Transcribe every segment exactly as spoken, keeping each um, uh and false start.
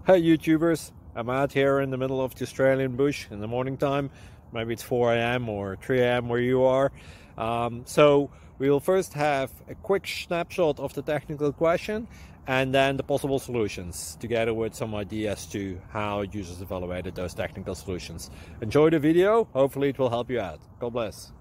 Hey YouTubers, I'm out here in the middle of the Australian bush in the morning time. Maybe it's four A M or three A M where you are. Um, so we will first have a quick snapshot of the technical question and then the possible solutions, together with some ideas to how users evaluated those technical solutions. Enjoy the video, hopefully it will help you out. God bless.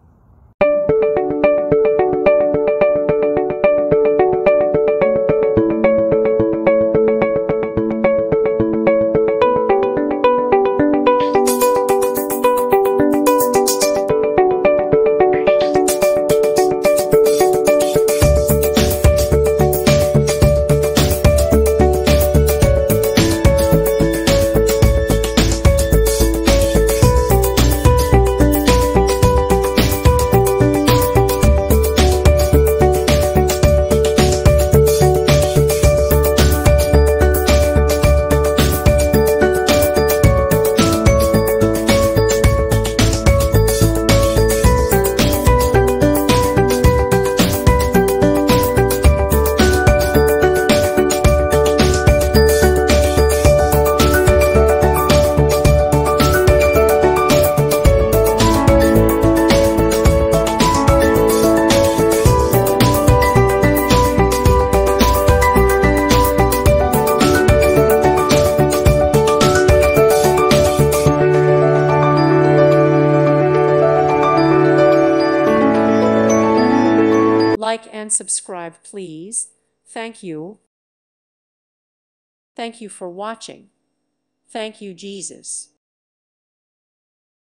Like and subscribe, please. Thank you. Thank you for watching. Thank you, Jesus.